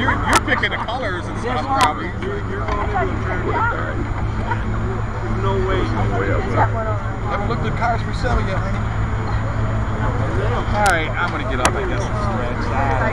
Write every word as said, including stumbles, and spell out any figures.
you're, you're picking the colors and stuff, probably. You're, you're going into a trade like that. There's no way. No way up there. Haven't looked at cars for sale yet, honey. All right, I'm gonna get up, I guess, and stretch.